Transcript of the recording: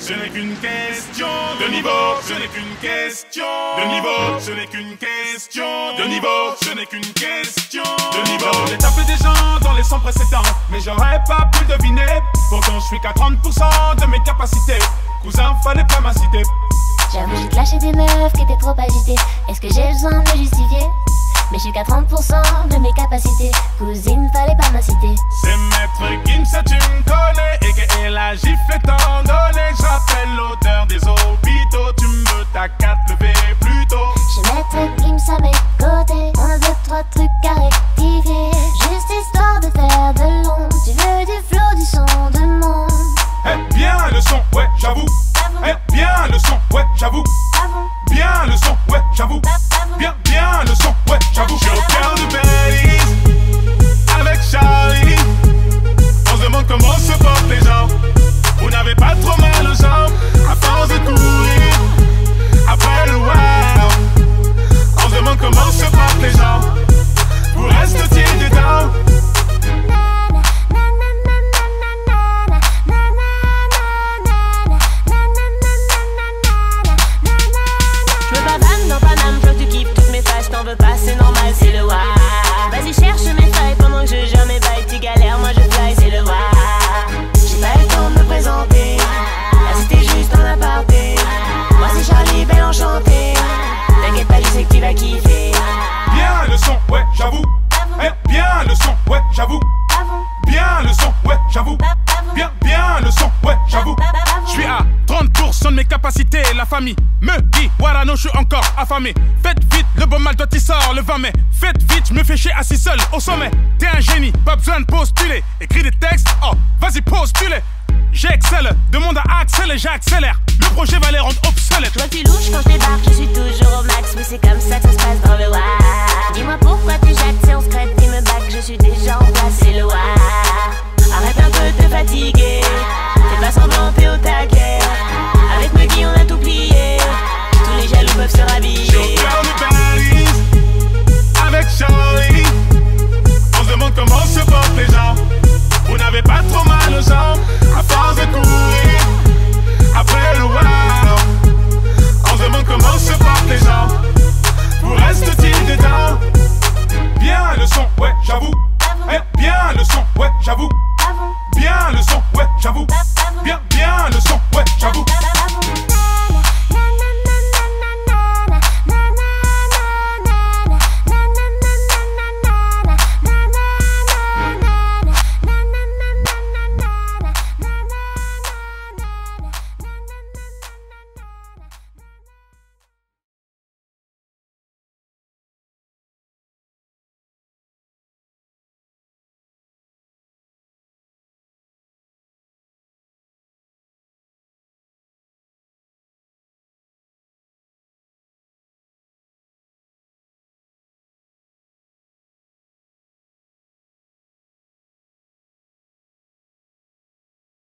ce n'est qu'une question de niveau, ce n'est qu'une question de niveau, ce n'est qu'une question de niveau, ce n'est qu'une question de niveau. J'ai tapé des gens dans les 100 précédents, mais j'aurais pas pu deviner. Pourtant je suis qu'à 30% de mes capacités. Cousin, fallait pas m'inciter. J'avoue, j'ai clashé des meufs qui étaient trop agitées. Est-ce que j'ai besoin de me justifier? Mais je suis qu'à 30% de mes capacités. Cousine, fallait pas m'inciter. C'est Maître Gims, ça tu me connais. Et que la gifle étant donnée. J'appelle l'odeur des hôpitaux. Tu me t'as qu'à te lever plus tôt. J'ai Maître Gims à mes côtés. 1, 2, 3 trucs à rectifier. Juste histoire de faire de l'ombre. Tu veux du flow, du son de monde. Eh bien le son, ouais j'avoue. Eh bien le son, ouais j'avoue. Bien le son, ouais j'avoue. Bien le son, ouais j'avoue. J'ai au cœur de Belize avec Charlie. On se demande comment se portent les gens. Vous n'avez pas trop mal aux jambes à force de courir après le wow. On se demande comment se portent les gens. Vous restez dedans. T'en veux pas, c'est normal, c'est le wa. Vas-y cherche mes failles pendant que je gère mes bails. Tu galères, moi je fly, c'est le wa. J'ai pas le temps de me présenter. Là c'était juste un aparté. Moi c'est Charlie, belle enchantée. T'inquiète pas, je sais que tu vas kiffer. Bien le son, ouais j'avoue. Eh bien le son, ouais j'avoue. Bien le son, ouais j'avoue. Bien le son, ouais j'avoue. Je suis à 30% de mes capacités. La famille me dit Warano, je suis encore affamé. Faites vite, le bon mal toi t'y sors le 20 mai. Faites vite, je me fais chier assis seul au sommet. T'es un génie, pas besoin de postuler. Écris des textes, oh vas-y postule. J'excelle, demande à Axel et j'accélère. Le projet va les rendre obsolètes. Toi tu louches quand je débarque, je suis toujours au max. Oui c'est comme ça que ça se passe dans le wa. Dis-moi pourquoi tu jattes, c'est on secrète et me back. Je suis déjà en place, c'est le wa. Arrête un peu de te fatiguer. Fais pas semblant